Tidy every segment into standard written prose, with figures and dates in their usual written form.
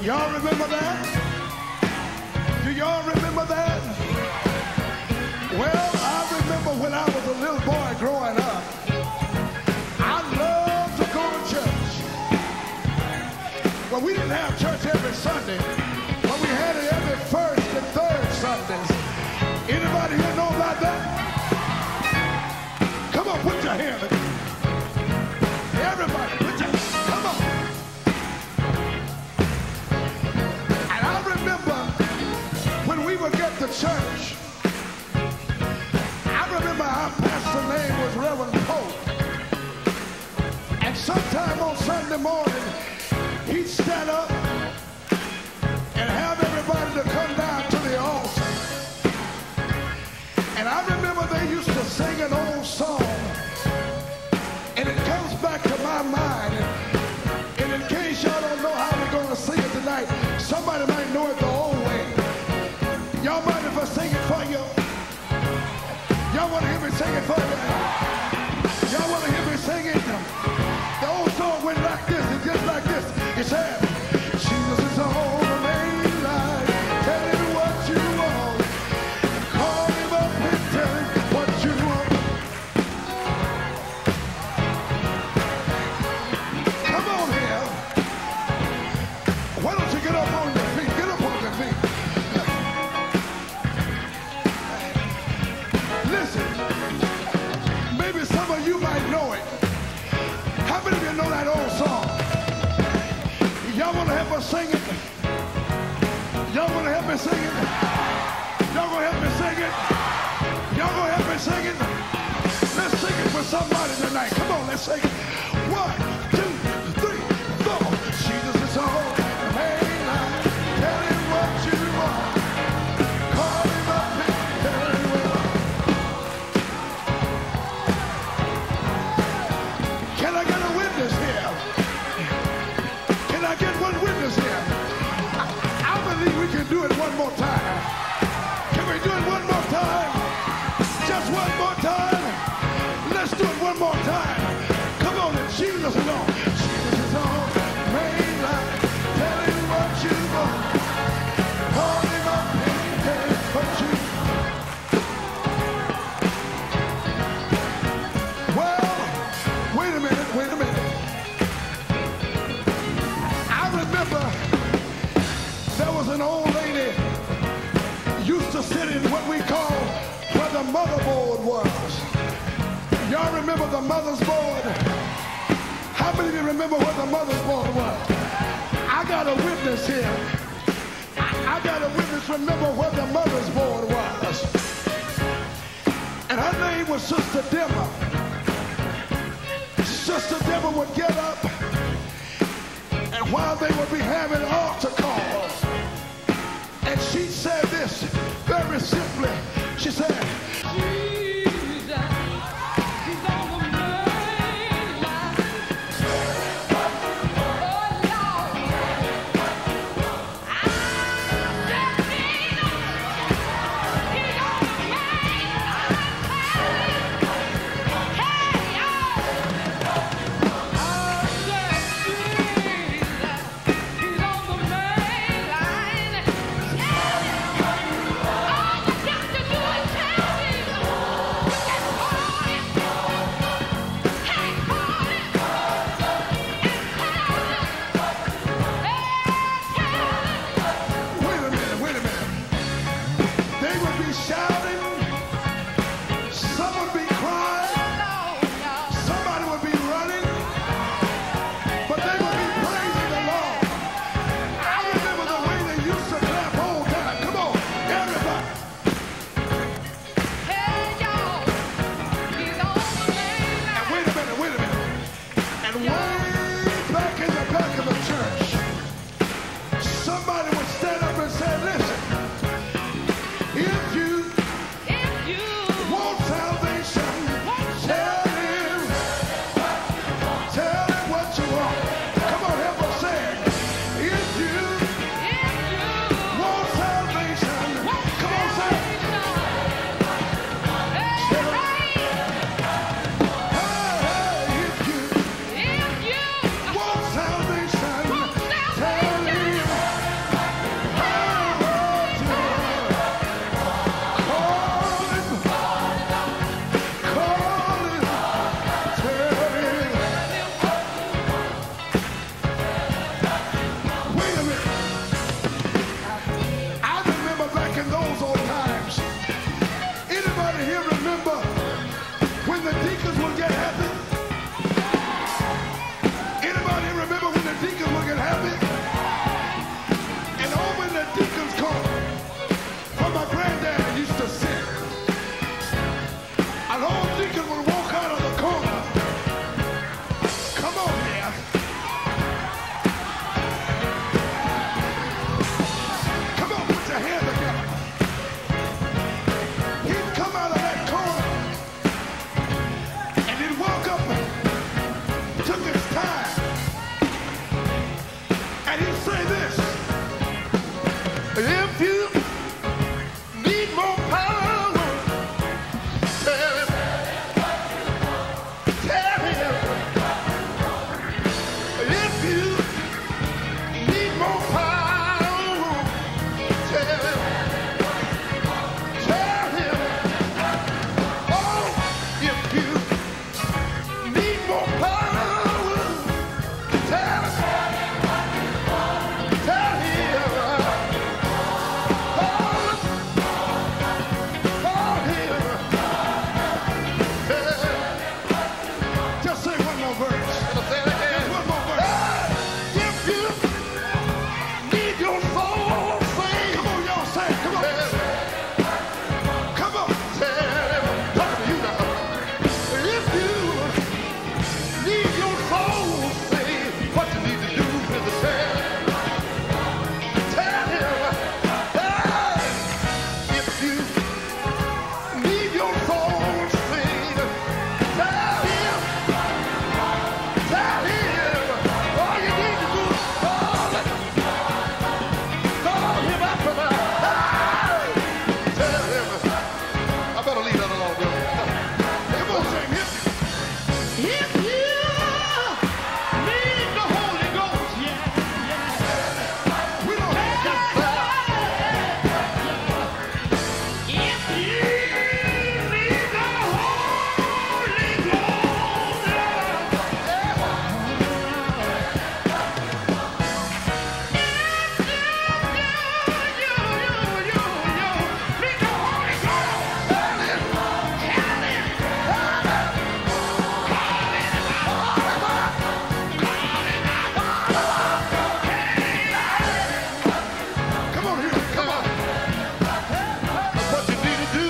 Y'all remember that? Do y'all remember that? Well, I remember when I was a little boy growing up, I loved to go to church. Well, we didn't have church every Sunday, but we had it every first and third Sundays. Anybody here know about that? Come on, put your hand up. Everybody, put your, come on. And I remember when we would get to church, I remember our pastor's name was Reverend Pope. And sometime on Sunday morning, he'd stand up and have everybody to come down to the altar. And I remember they used to sing an old song. And it comes back to my mind. And in case y'all don't know how we're going to sing it tonight, somebody might know it the old way. Y'all mind if I sing it for you? Y'all want to hear me sing it for you? Y'all want to hear me sing it? The old song went like this, and just like this. It said, Jesus is on the main line, tell him what you want. Call him up and tell him what you want. Come on here. Why don't you get up on your feet? Get up on your feet. Listen, maybe some of you might know it. How many of you know that old song? Y'all want to help us sing it? Y'all want to help me sing it? Y'all going to help me sing it? Y'all going to help me sing it? Let's sing it for somebody tonight. Come on, let's sing it. 1, 2, 3, 4. Jesus is on the main line. Tell him what you want. Call him up and tell him what. Can I get a witness here? Can I get one witness here? I believe we can do it one more time. Can we do it one more time? Just one more time? Let's do it one more time. Come on, and Jesus is on. Jesus is on main line. Tell him what you want. Call him up and tell him what you want. Well, wait a minute, wait a minute. I remember there was an old lady used to sit in what we call where the motherboard was. Y'all remember the mother's board? How many of you remember what the mother's board was? I got a witness here. I got a witness remember what the mother's board was. And her name was Sister Dimmer. Sister Dimmer would get up, and while they would be having altar calls, and she said this very simply. She said, All you got to do is tell me. here remember when the deacons would get happy? Anybody remember when the deacons would get happy? And over in the deacons' corner, where my granddad used to sit, an old deacon would walk out of the corner. Come on here. Come on, put your hands together. He'd come out of that corner and he'd walk up, took his time, and he'd say this: if you need more power, tell him. Tell him. If you need more power, tell him. Tell him. Oh, if you need more power, tell him. Tell him. Call him. Just say one more verse. Just one more verse. If you need your soul saved, come on, y'all say it. Come on. Come on. Talking to you now. If you need your soul saved, what you need to do is to tell him. If you need your soul saved, tell him. Tell him. All you need to do is call him. Call him up and tell him. I better leave that alone, bro. Come on, sing it. If you need the Holy Ghost, we don't have to if you need the Holy Ghost, come on here, come on. That's what you need to do.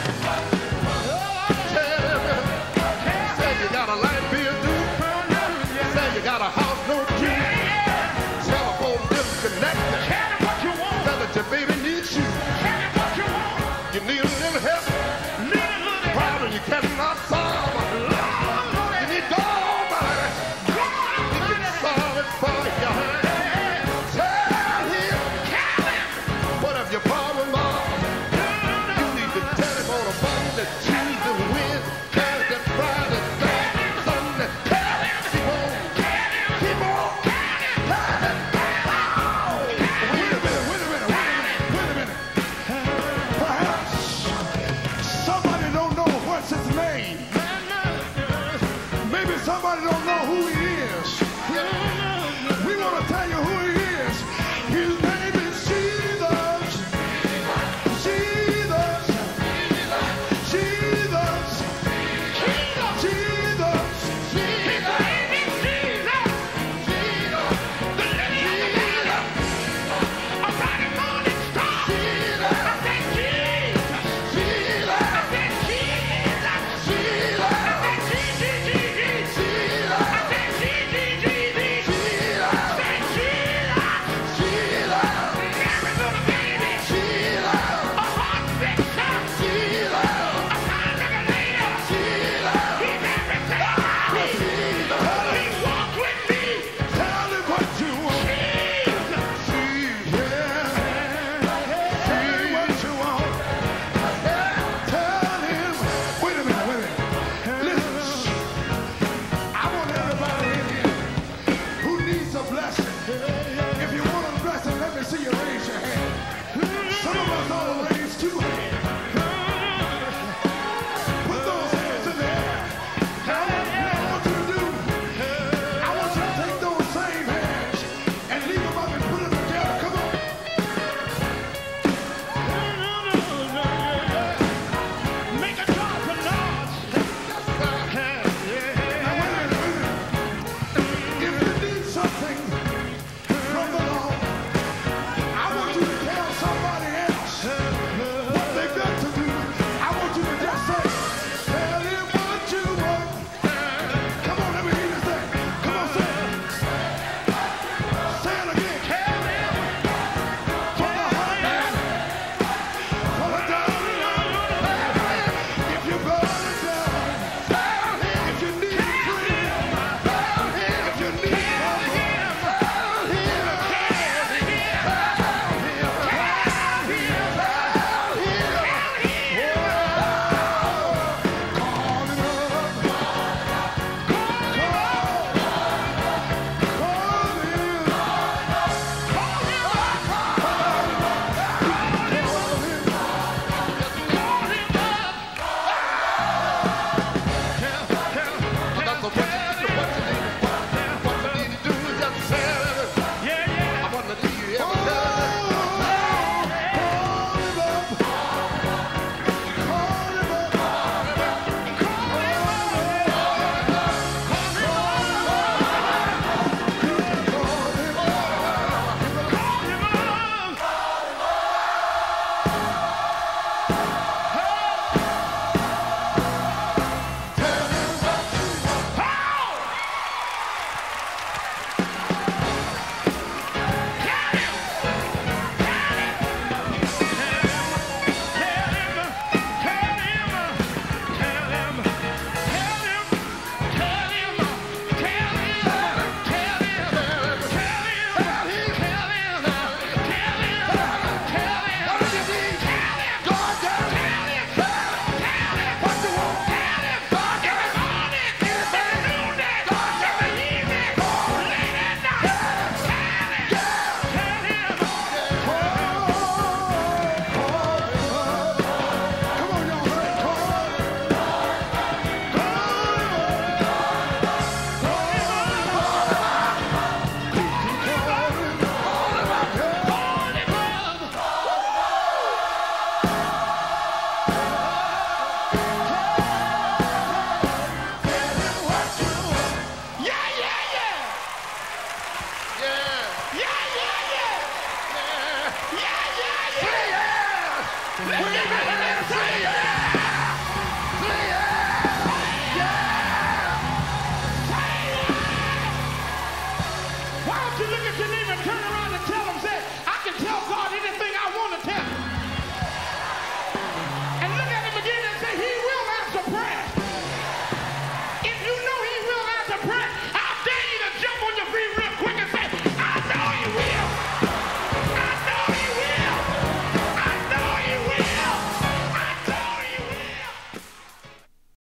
Tell him. Say you got a light bill due. Say you got a house no key. Telephone disconnected. Tell that your baby needs you. You need a little help. Problem you cannot solve. You need God Almighty. He can solve it for you. Tell him. Whatever your problem is, you need to tell him on a Monday.